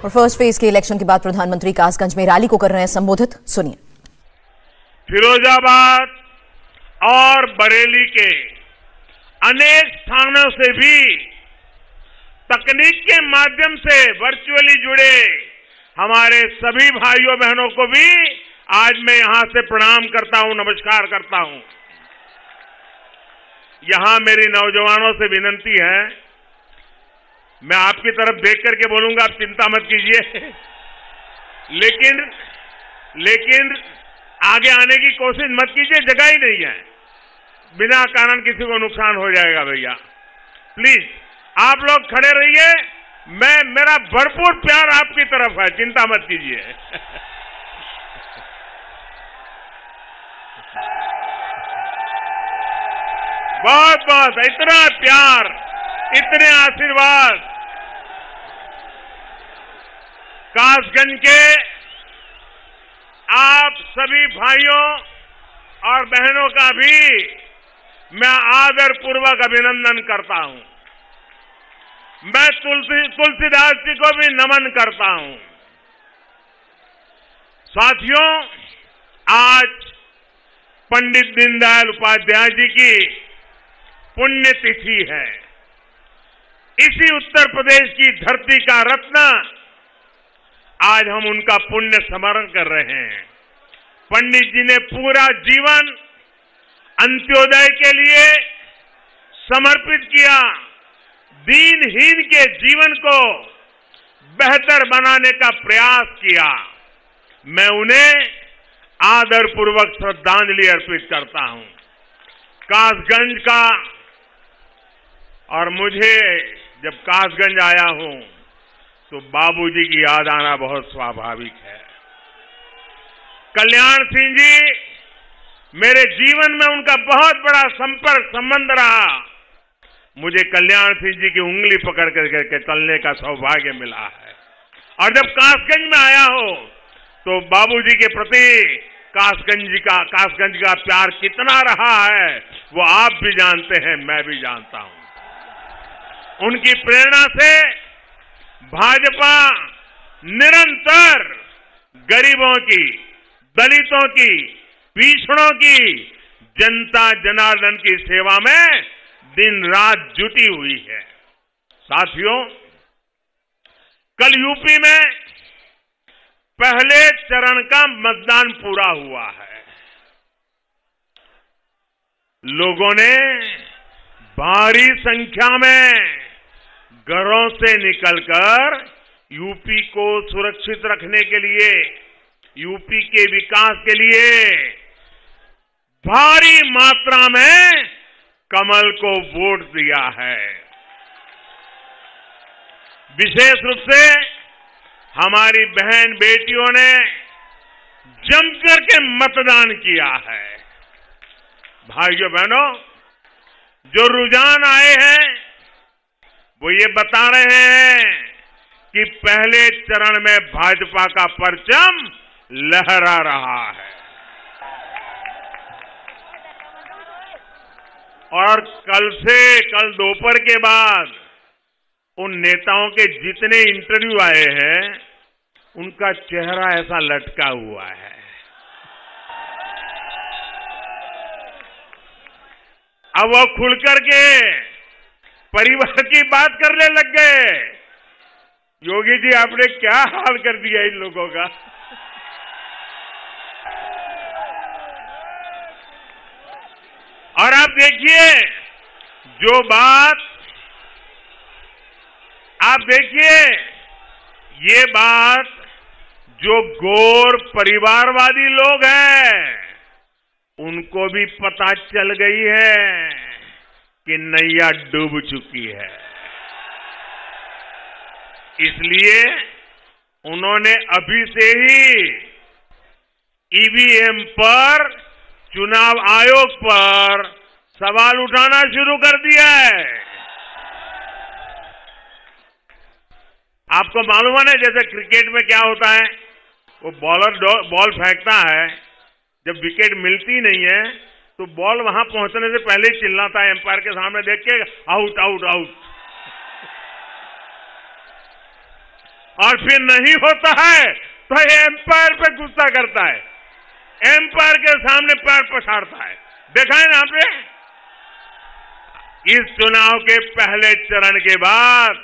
और first phase के election के बाद प्रधानमंत्री कासगंज में रैली को कर रहे हैं संबोधित, सुनिए। फिरोजाबाद और बरेली के अनेक स्थानों से भी तकनीक के माध्यम से वर्चुअली जुड़े हमारे सभी भाइयों बहनों को भी आज मैं यहां से प्रणाम करता हूं, नमस्कार करता हूं। यहां मेरी नौजवानों से विनती है, मैं आपकी तरफ देख करके बोलूंगा, आप चिंता मत कीजिए, लेकिन आगे आने की कोशिश मत कीजिए, जगह ही नहीं है, बिना कारण किसी को नुकसान हो जाएगा भैया। प्लीज आप लोग खड़े रहिए, मेरा भरपूर प्यार आपकी तरफ है, चिंता मत कीजिए। बहुत बहुत इतना प्यार, इतने आशीर्वाद कासगंज के आप सभी भाइयों और बहनों का भी मैं आदरपूर्वक अभिनंदन करता हूं। मैं तुलसीदास जी को भी नमन करता हूं। साथियों, आज पंडित दीनदयाल उपाध्याय जी की पुण्यतिथि है। इसी उत्तर प्रदेश की धरती का रत्न आज हम उनका पुण्य स्मरण कर रहे हैं। पंडित जी ने पूरा जीवन अंत्योदय के लिए समर्पित किया, दीनहीन के जीवन को बेहतर बनाने का प्रयास किया। मैं उन्हें आदरपूर्वक श्रद्धांजलि अर्पित करता हूं। कासगंज का, और मुझे जब कासगंज आया हूं तो बाबूजी की याद आना बहुत स्वाभाविक है। कल्याण सिंह जी, मेरे जीवन में उनका बहुत बड़ा संबंध रहा। मुझे कल्याण सिंह जी की उंगली पकड़ करके चलने का सौभाग्य मिला है। और जब कासगंज में आया हो तो बाबूजी के प्रति कासगंज का प्यार कितना रहा है वो आप भी जानते हैं, मैं भी जानता हूं। उनकी प्रेरणा से भाजपा निरंतर गरीबों की, दलितों की, पिछड़ों की, जनता जनार्दन की सेवा में दिन रात जुटी हुई है। साथियों, कल यूपी में पहले चरण का मतदान पूरा हुआ है। लोगों ने भारी संख्या में घरों से निकलकर यूपी को सुरक्षित रखने के लिए, यूपी के विकास के लिए भारी मात्रा में कमल को वोट दिया है। विशेष रूप से हमारी बहन बेटियों ने जमकर के मतदान किया है। भाइयों बहनों, जो रुझान आए हैं वो ये बता रहे हैं कि पहले चरण में भाजपा का परचम लहरा रहा है। और कल दोपहर के बाद उन नेताओं के जितने इंटरव्यू आए हैं उनका चेहरा ऐसा लटका हुआ है। अब वो खुलकर के परिवार की बात करने लग गए। योगी जी, आपने क्या हाल कर दिया इन लोगों का। और आप देखिए, ये बात जो गौर परिवारवादी लोग हैं उनको भी पता चल गई है कि नैया डूब चुकी है। इसलिए उन्होंने अभी से ही ईवीएम पर, चुनाव आयोग पर सवाल उठाना शुरू कर दिया है। आपको मालूम है ना, जैसे क्रिकेट में क्या होता है, वो बॉलर बॉल फेंकता है, जब विकेट मिलती नहीं है तो बॉल वहां पहुंचने से पहले ही चिल्लाता है एम्पायर के सामने देख के, आउट आउट आउट। और फिर नहीं होता है तो ये एम्पायर पे गुस्सा करता है, एम्पायर के सामने पैर पसारता है। देखा है ना आपने? इस चुनाव के पहले चरण के बाद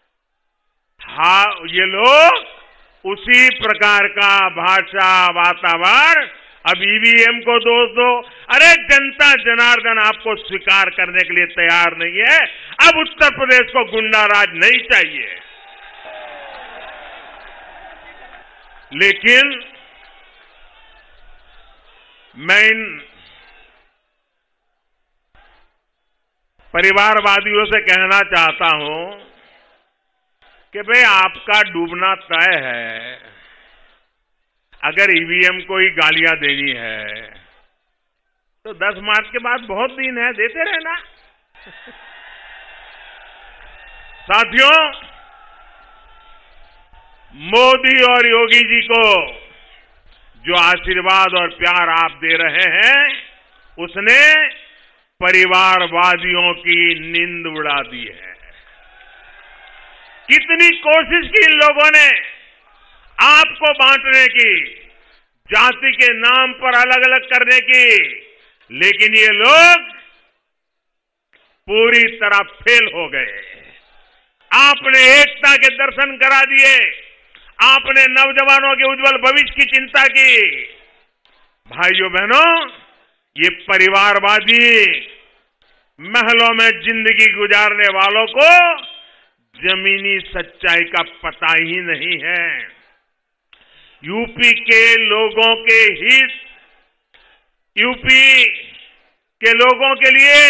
ये लोग उसी प्रकार का भाषा वातावरण, अब ईवीएम को दोष दो। अरे जनता जनार्दन आपको स्वीकार करने के लिए तैयार नहीं है। अब उत्तर प्रदेश को गुंडाराज नहीं चाहिए। लेकिन मैं इन परिवारवादियों से कहना चाहता हूं कि भाई आपका डूबना तय है। अगर ईवीएम को ही गालियां देनी है तो 10 मार्च के बाद बहुत दिन है, देते रहना। साथियों, मोदी और योगी जी को जो आशीर्वाद और प्यार आप दे रहे हैं, उसने परिवारवादियों की नींद उड़ा दी है। कितनी कोशिश की इन लोगों ने आपको बांटने की, जाति के नाम पर अलग अलग करने की, लेकिन ये लोग पूरी तरह फेल हो गए। आपने एकता के दर्शन करा दिए, आपने नौजवानों के उज्जवल भविष्य की चिंता की। भाइयों बहनों, ये परिवारवादी महलों में जिंदगी गुजारने वालों को जमीनी सच्चाई का पता ही नहीं है। यूपी के लोगों के हित, यूपी के लोगों के लिए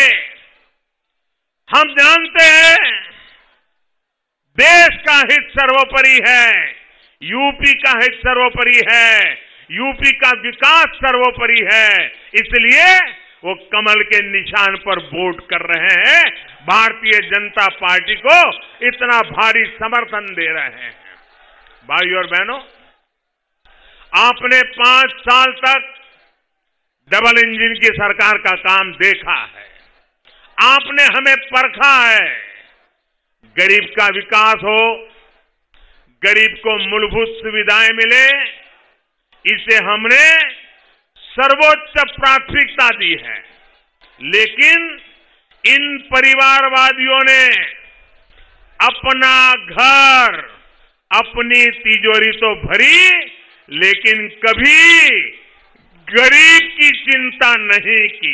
हम जानते हैं देश का हित सर्वोपरि है, यूपी का हित सर्वोपरि है, यूपी का विकास सर्वोपरि है। इसलिए वो कमल के निशान पर वोट कर रहे हैं, भारतीय जनता पार्टी को इतना भारी समर्थन दे रहे हैं। भाइयों और बहनों, आपने 5 साल तक डबल इंजन की सरकार का काम देखा है, आपने हमें परखा है। गरीब का विकास हो, गरीब को मूलभूत सुविधाएं मिले, इसे हमने सर्वोच्च प्राथमिकता दी है। लेकिन इन परिवारवादियों ने अपना घर, अपनी तिजोरी तो भरी, लेकिन कभी गरीब की चिंता नहीं की।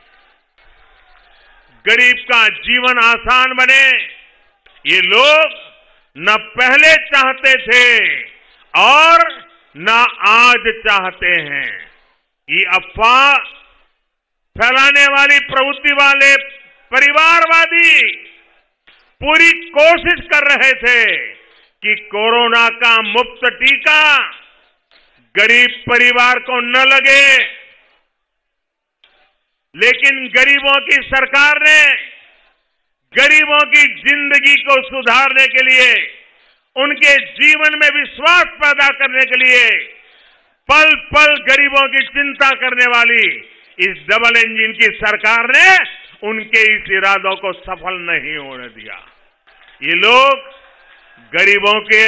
गरीब का जीवन आसान बने, ये लोग न पहले चाहते थे और न आज चाहते हैं। ये अफवाह फैलाने वाली प्रवृत्ति वाले परिवारवादी पूरी कोशिश कर रहे थे कि कोरोना का मुफ्त टीका गरीब परिवार को न लगे, लेकिन गरीबों की सरकार ने गरीबों की जिंदगी को सुधारने के लिए, उनके जीवन में विश्वास पैदा करने के लिए, पल पल गरीबों की चिंता करने वाली इस डबल इंजन की सरकार ने उनके इस इरादों को सफल नहीं होने दिया। ये लोग गरीबों के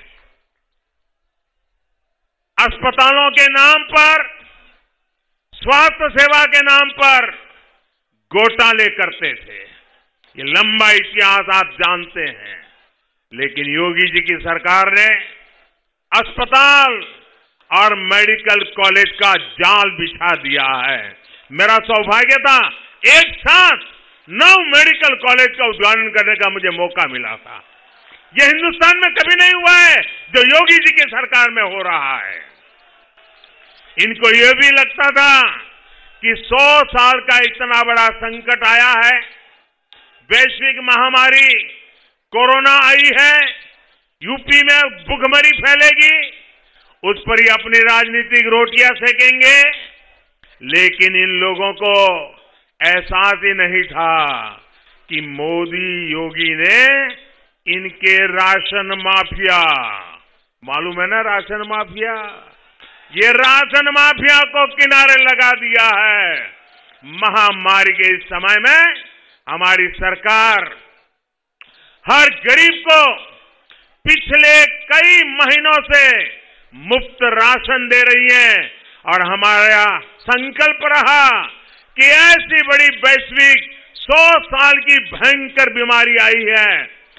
अस्पतालों के नाम पर, स्वास्थ्य सेवा के नाम पर घोटाले करते थे। ये लंबा इतिहास आप जानते हैं। लेकिन योगी जी की सरकार ने अस्पताल और मेडिकल कॉलेज का जाल बिछा दिया है। मेरा सौभाग्य था, एक साथ 9 मेडिकल कॉलेज का उद्घाटन करने का मुझे मौका मिला था। यह हिंदुस्तान में कभी नहीं हुआ है जो योगी जी की सरकार में हो रहा है। इनको यह भी लगता था कि 100 साल का इतना बड़ा संकट आया है, वैश्विक महामारी कोरोना आई है, यूपी में भुखमरी फैलेगी, उस पर ही अपनी राजनीतिक रोटियां सेकेंगे। लेकिन इन लोगों को एहसास ही नहीं था कि मोदी योगी ने इनके राशन माफिया, मालूम है ना राशन माफिया, ये राशन माफिया को किनारे लगा दिया है। महामारी के इस समय में हमारी सरकार हर गरीब को पिछले कई महीनों से मुफ्त राशन दे रही हैं और हमारा संकल्प रहा कि ऐसी बड़ी वैश्विक 100 साल की भयंकर बीमारी आई है,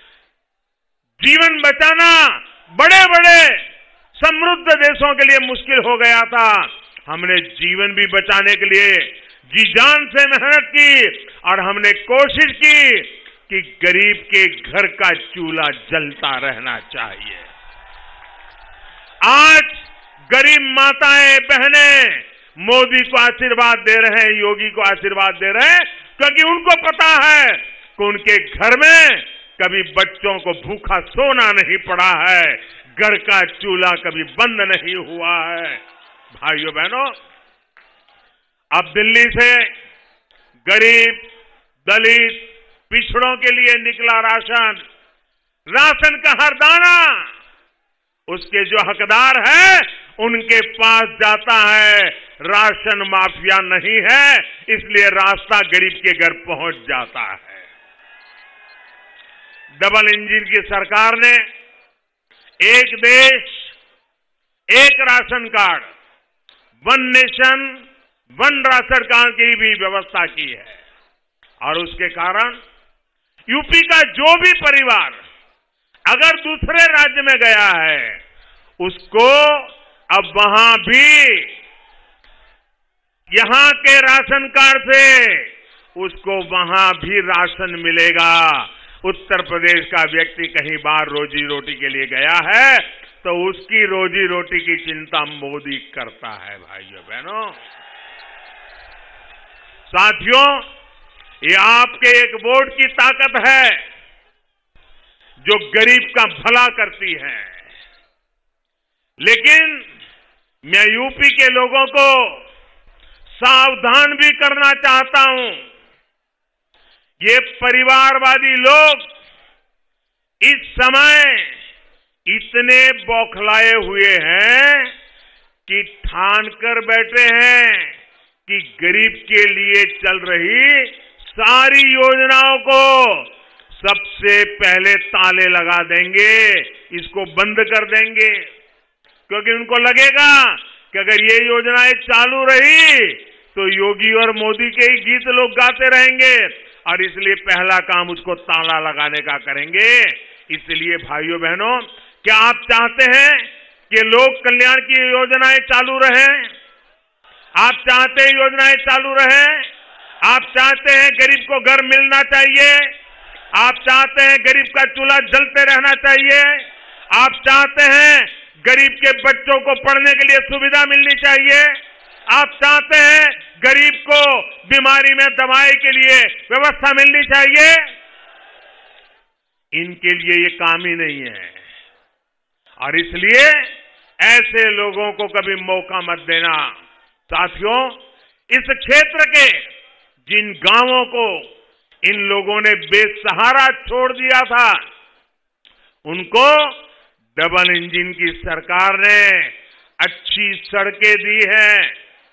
जीवन बचाना बड़े बड़े समृद्ध देशों के लिए मुश्किल हो गया था। हमने जीवन भी बचाने के लिए जी जान से मेहनत की और हमने कोशिश की कि गरीब के घर का चूल्हा जलता रहना चाहिए। आज गरीब माताएं बहनें मोदी को आशीर्वाद दे रहे हैं, योगी को आशीर्वाद दे रहे हैं, क्योंकि उनको पता है कि उनके घर में कभी बच्चों को भूखा सोना नहीं पड़ा है, घर का चूल्हा कभी बंद नहीं हुआ है। भाइयों बहनों, अब दिल्ली से गरीब, दलित, पिछड़ों के लिए निकला राशन, राशन का हर दाना उसके जो हकदार है उनके पास जाता है। राशन माफिया नहीं है, इसलिए रास्ता गरीब के घर पहुंच जाता है। डबल इंजन की सरकार ने एक देश एक ration card, one nation one ration card की भी व्यवस्था की है और उसके कारण यूपी का जो भी परिवार अगर दूसरे राज्य में गया है उसको अब वहां भी यहां के राशन कार्ड से उसको वहां भी राशन मिलेगा। उत्तर प्रदेश का व्यक्ति कहीं बाहर रोजी रोटी के लिए गया है तो उसकी रोजी रोटी की चिंता मोदी करता है। भाइयों बहनों, साथियों, ये आपके एक वोट की ताकत है जो गरीब का भला करती है। लेकिन मैं यूपी के लोगों को सावधान भी करना चाहता हूं। ये परिवारवादी लोग इस समय इतने बौखलाए हुए हैं कि ठान कर बैठे हैं कि गरीब के लिए चल रही सारी योजनाओं को सबसे पहले ताले लगा देंगे, इसको बंद कर देंगे, क्योंकि उनको लगेगा कि अगर ये योजनाएं चालू रही तो योगी और मोदी के ही गीत लोग गाते रहेंगे और इसलिए पहला काम उसको ताला लगाने का करेंगे। इसलिए भाइयों बहनों, क्या आप चाहते हैं कि लोक कल्याण की योजनाएं चालू रहें? आप चाहते हैं योजनाएं चालू रहें? आप चाहते हैं गरीब को घर मिलना चाहिए? आप चाहते हैं गरीब का चूल्हा जलते रहना चाहिए? आप चाहते हैं गरीब के बच्चों को पढ़ने के लिए सुविधा मिलनी चाहिए? आप चाहते हैं गरीब को बीमारी में दवाई के लिए व्यवस्था मिलनी चाहिए? इनके लिए ये काम ही नहीं है और इसलिए ऐसे लोगों को कभी मौका मत देना। साथियों, इस क्षेत्र के जिन गांवों को इन लोगों ने बेसहारा छोड़ दिया था उनको डबल इंजन की सरकार ने अच्छी सड़कें दी हैं,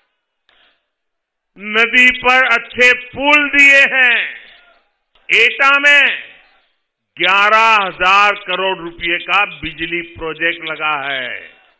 नदी पर अच्छे पुल दिए हैं। एटा में 11,000 करोड़ रुपए का बिजली प्रोजेक्ट लगा है।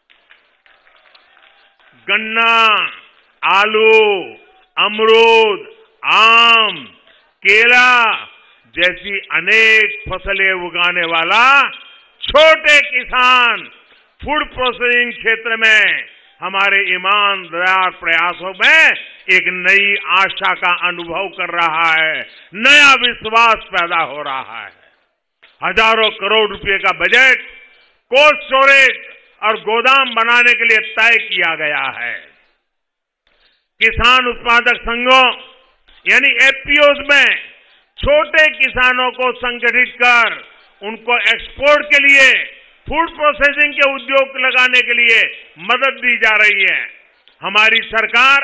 गन्ना, आलू, अमरूद, आम, केला जैसी अनेक फसलें उगाने वाला छोटे किसान फूड प्रोसेसिंग क्षेत्र में हमारे ईमानदार प्रयासों में एक नई आशा का अनुभव कर रहा है, नया विश्वास पैदा हो रहा है। हजारों करोड़ रुपए का बजट कोल्ड स्टोरेज और गोदाम बनाने के लिए तय किया गया है। किसान उत्पादक संघों यानी एफपीओज में छोटे किसानों को संगठित कर उनको एक्सपोर्ट के लिए फूड प्रोसेसिंग के उद्योग लगाने के लिए मदद दी जा रही है। हमारी सरकार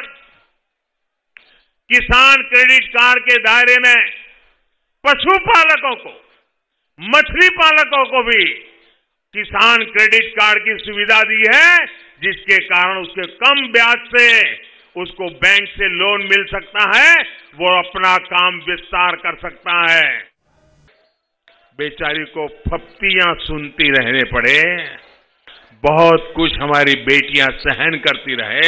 किसान क्रेडिट कार्ड के दायरे में पशुपालकों को, मछली पालकों को भी किसान क्रेडिट कार्ड की सुविधा दी है, जिसके कारण उसके कम ब्याज से उसको बैंक से लोन मिल सकता है, वो अपना काम विस्तार कर सकता है। बेचारी को फप्तियां सुनती रहने पड़े, बहुत कुछ हमारी बेटियां सहन करती रहे।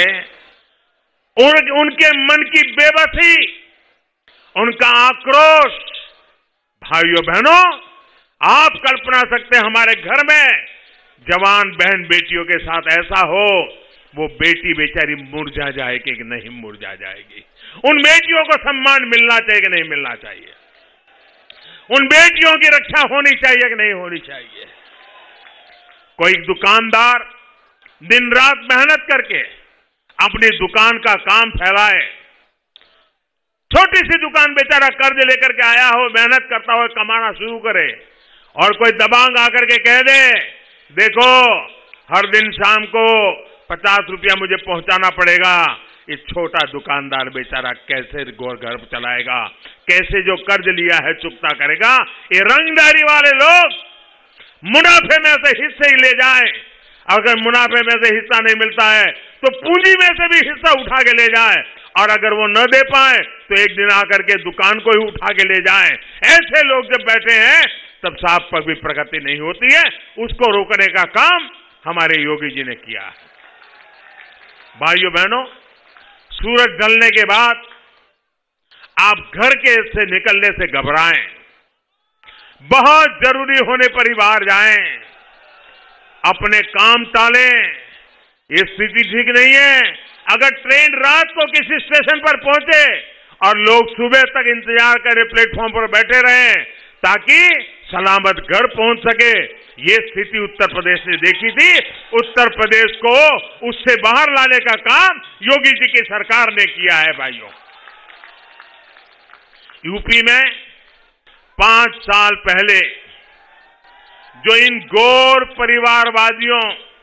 उनके मन की बेबसी, उनका आक्रोश, भाइयों बहनों, आप कल्पना सकते हैं हमारे घर में जवान बहन बेटियों के साथ ऐसा हो, वो बेटी बेचारी मुरझा जाएगी कि नहीं मुरझा जाएगी। उन बेटियों को सम्मान मिलना चाहिए कि नहीं मिलना चाहिए, उन बेटियों की रक्षा होनी चाहिए कि नहीं होनी चाहिए। कोई दुकानदार दिन रात मेहनत करके अपनी दुकान का काम फैलाए, छोटी सी दुकान बेचारा कर्ज लेकर के आया हो, मेहनत करता हो, कमाना शुरू करे, और कोई दबांग आकर के कह दे देखो हर दिन शाम को 50 रुपया मुझे पहुंचाना पड़ेगा, इस छोटा दुकानदार बेचारा कैसे घर चलाएगा, कैसे जो कर्ज लिया है चुकता करेगा। ये रंगदारी वाले लोग मुनाफे में से हिस्से ही ले जाएं, अगर मुनाफे में से हिस्सा नहीं मिलता है तो पूंजी में से भी हिस्सा उठा के ले जाए, और अगर वो न दे पाए तो एक दिन आकर के दुकान को ही उठा के ले जाए। ऐसे लोग जब बैठे हैं तब साफ पर भी प्रगति नहीं होती है। उसको रोकने का काम हमारे योगी जी ने किया है। भाइयों बहनों, सूरज ढलने के बाद आप घर के से निकलने से घबराएं, बहुत जरूरी होने पर ही बाहर जाएं, अपने काम टालें। ये स्थिति ठीक नहीं है। अगर ट्रेन रात को किसी स्टेशन पर पहुंचे और लोग सुबह तक इंतजार करें, प्लेटफॉर्म पर बैठे रहें ताकि सलामत घर पहुंच सके, ये स्थिति उत्तर प्रदेश ने देखी थी। उत्तर प्रदेश को उससे बाहर लाने का काम योगी जी की सरकार ने किया है। भाइयों, यूपी में 5 साल पहले जो इन गौर परिवारवादियों,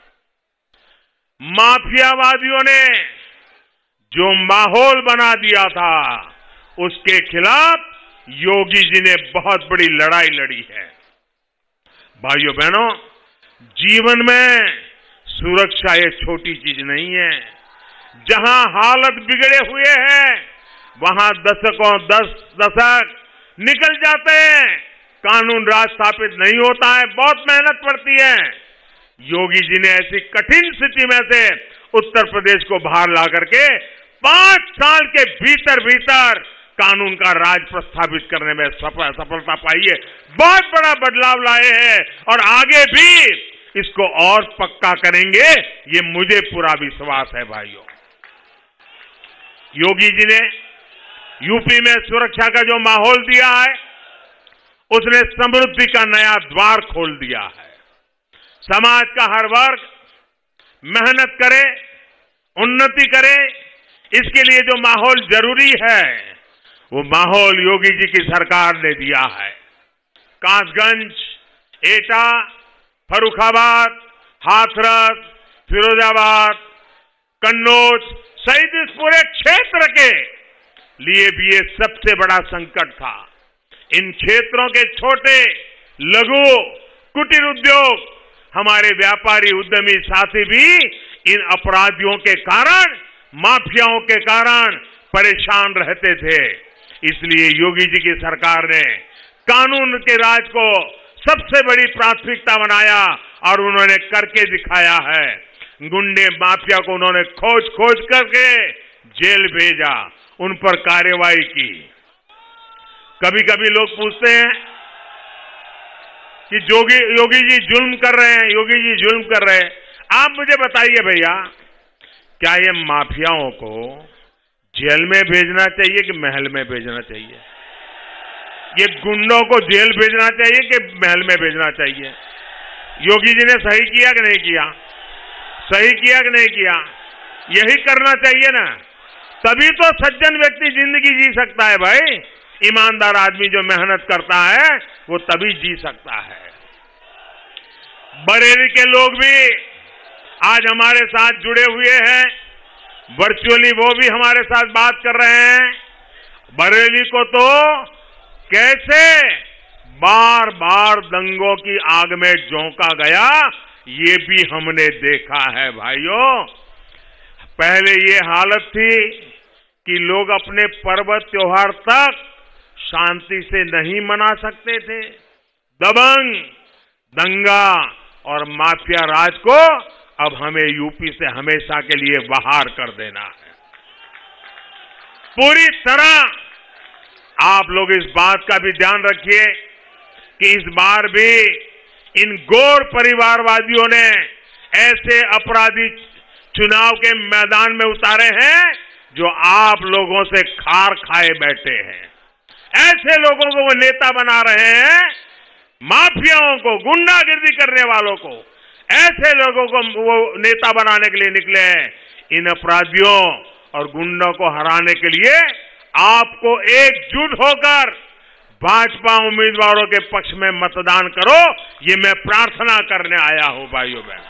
माफियावादियों ने जो माहौल बना दिया था, उसके खिलाफ योगी जी ने बहुत बड़ी लड़ाई लड़ी है। भाइयों बहनों, जीवन में सुरक्षा ये छोटी चीज नहीं है। जहां हालत बिगड़े हुए हैं वहां दशक निकल जाते हैं, कानून राज स्थापित नहीं होता है, बहुत मेहनत पड़ती है। योगी जी ने ऐसी कठिन स्थिति में से उत्तर प्रदेश को बाहर ला करके 5 साल के भीतर भीतर कानून का राज प्रस्थापित करने में सफलता पाई है। बहुत बड़ा बदलाव लाए हैं और आगे भी इसको और पक्का करेंगे, ये मुझे पूरा विश्वास है। भाइयों, योगी जी ने यूपी में सुरक्षा का जो माहौल दिया है, उसने समृद्धि का नया द्वार खोल दिया है। समाज का हर वर्ग मेहनत करे, उन्नति करे, इसके लिए जो माहौल जरूरी है वो माहौल योगी जी की सरकार ने दिया है। कासगंज, एटा, फर्रुखाबाद, हाथरस, फिरोजाबाद, कन्नौज सहित इस पूरे क्षेत्र के लिए भी ये सबसे बड़ा संकट था। इन क्षेत्रों के छोटे, लघु, कुटीर उद्योग, हमारे व्यापारी उद्यमी साथी भी इन अपराधियों के कारण, माफियाओं के कारण परेशान रहते थे। इसलिए योगी जी की सरकार ने कानून के राज को सबसे बड़ी प्राथमिकता बनाया और उन्होंने करके दिखाया है। गुंडे माफिया को उन्होंने खोज खोज करके जेल भेजा, उन पर कार्रवाई की। कभी कभी लोग पूछते हैं कि योगी जी जुल्म कर रहे हैं, योगी जी जुल्म कर रहे हैं। आप मुझे बताइए भैया, क्या ये माफियाओं को जेल में भेजना चाहिए कि महल में भेजना चाहिए? ये गुंडों को जेल भेजना चाहिए कि महल में भेजना चाहिए? योगी जी ने सही किया कि नहीं किया? सही किया कि नहीं किया? यही करना चाहिए ना, तभी तो सज्जन व्यक्ति जिंदगी जी सकता है। भाई, ईमानदार आदमी जो मेहनत करता है वो तभी जी सकता है। बरेली के लोग भी आज हमारे साथ जुड़े हुए हैं, वर्चुअली वो भी हमारे साथ बात कर रहे हैं। बरेली को तो कैसे बार बार दंगों की आग में झोंका गया, ये भी हमने देखा है। भाइयों, पहले ये हालत थी कि लोग अपने पर्व त्योहार तक शांति से नहीं मना सकते थे। दबंग, दंगा और माफिया राज को अब हमें यूपी से हमेशा के लिए बाहर कर देना है। पूरी तरह आप लोग इस बात का भी ध्यान रखिए कि इस बार भी इन गौर परिवारवादियों ने ऐसे अपराधी चुनाव के मैदान में उतारे हैं जो आप लोगों से खार खाए बैठे हैं। ऐसे लोगों को वो नेता बना रहे हैं, माफियाओं को, गुंडागिर्दी करने वालों को, ऐसे लोगों को वो नेता बनाने के लिए निकले हैं। इन अपराधियों और गुंडों को हराने के लिए आपको एकजुट होकर भाजपा उम्मीदवारों के पक्ष में मतदान करो, ये मैं प्रार्थना करने आया हूं भाइयों बहन।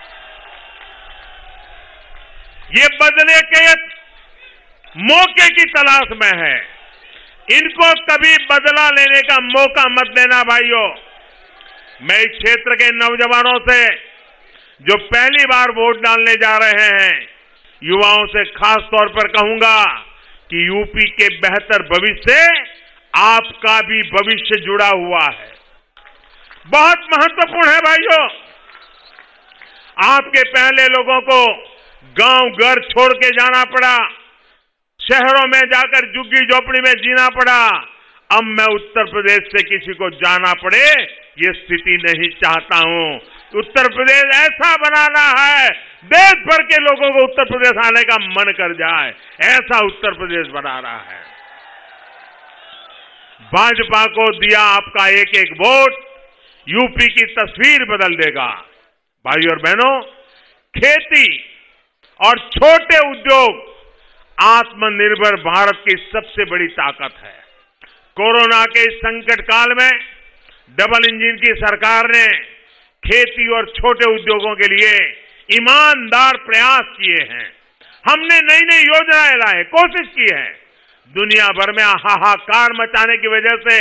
ये बदले के मौके की तलाश में है, इनको कभी बदला लेने का मौका मत देना भाइयों। मैं इस क्षेत्र के नौजवानों से जो पहली बार वोट डालने जा रहे हैं, युवाओं से खास तौर पर कहूंगा कि यूपी के बेहतर भविष्य से आपका भी भविष्य जुड़ा हुआ है, बहुत महत्वपूर्ण है भाइयों। आपके पहले लोगों को गांव घर छोड़ के जाना पड़ा, शहरों में जाकर झुग्गी झोपड़ी में जीना पड़ा। अब मैं उत्तर प्रदेश से किसी को जाना पड़े ये स्थिति नहीं चाहता हूं। उत्तर प्रदेश ऐसा बनाना है, देश भर के लोगों को उत्तर प्रदेश आने का मन कर जाए, ऐसा उत्तर प्रदेश बना रहा है। भाजपा को दिया आपका एक एक वोट यूपी की तस्वीर बदल देगा। भाइयों और बहनों, खेती और छोटे उद्योग आत्मनिर्भर भारत की सबसे बड़ी ताकत है। कोरोना के इस संकट काल में डबल इंजन की सरकार ने खेती और छोटे उद्योगों के लिए ईमानदार प्रयास किए हैं। हमने नई नई योजनाएं लाए, कोशिश की है। दुनिया भर में हाहाकार मचाने की वजह से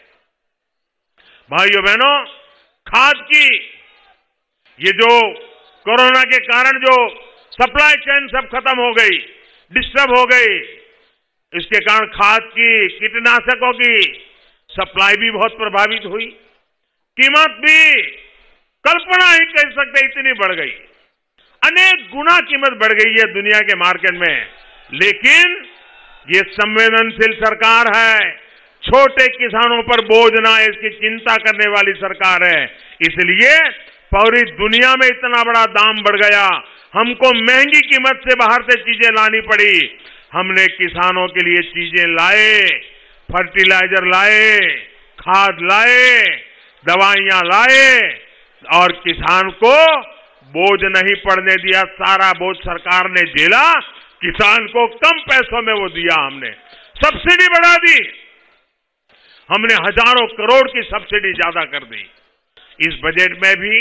भाइयों बहनों, खाद की ये जो कोरोना के कारण जो सप्लाई चेन सब खत्म हो गई, डिस्टर्ब हो गई, इसके कारण खाद की, कीटनाशकों की सप्लाई भी बहुत प्रभावित हुई। कीमत भी कल्पना ही कर सकते इतनी बढ़ गई, अनेक गुना कीमत बढ़ गई है दुनिया के मार्केट में। लेकिन ये संवेदनशील सरकार है, छोटे किसानों पर बोझ ना है इसकी चिंता करने वाली सरकार है। इसलिए पूरी दुनिया में इतना बड़ा दाम बढ़ गया, हमको महंगी कीमत से बाहर से चीजें लानी पड़ी। हमने किसानों के लिए चीजें लाए, फर्टिलाइजर लाए, खाद लाए, दवाइयां लाए और किसान को बोझ नहीं पड़ने दिया। सारा बोझ सरकार ने झेला, किसान को कम पैसों में वो दिया। हमने सब्सिडी बढ़ा दी, हमने हजारों करोड़ की सब्सिडी ज्यादा कर दी। इस बजट में भी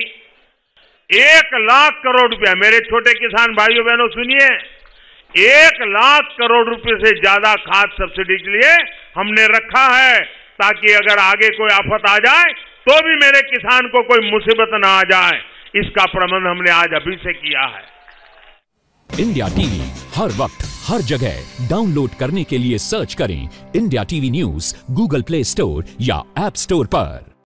1 लाख करोड़ रुपया, मेरे छोटे किसान भाइयों बहनों सुनिए, 1 लाख करोड़ रुपए से ज्यादा खाद सब्सिडी के लिए हमने रखा है, ताकि अगर आगे कोई आफत आ जाए तो भी मेरे किसान को कोई मुसीबत ना आ जाए। इसका प्रबंध हमने आज अभी से किया है। इंडिया टीवी हर वक्त हर जगह डाउनलोड करने के लिए सर्च करें India TV news Google Play Store या ऐप स्टोर पर।